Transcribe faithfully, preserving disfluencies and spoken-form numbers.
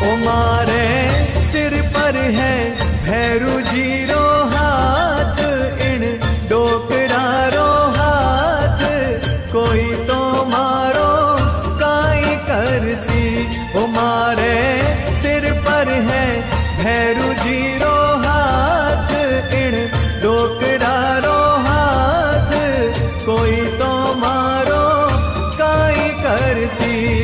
ओ मारे सिर पर है भैरू जीरो हाथ, इन डोकरारो हाथ कोई तो मारो काई करसी। ओ मारे सिर पर है भैरू जीरो हाथ, इन डोकरारो हाथ कोई तो मारो काई करसी।